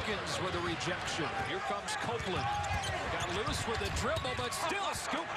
Jenkins with a rejection. Here comes Copeland. Got loose with a dribble, but still scooped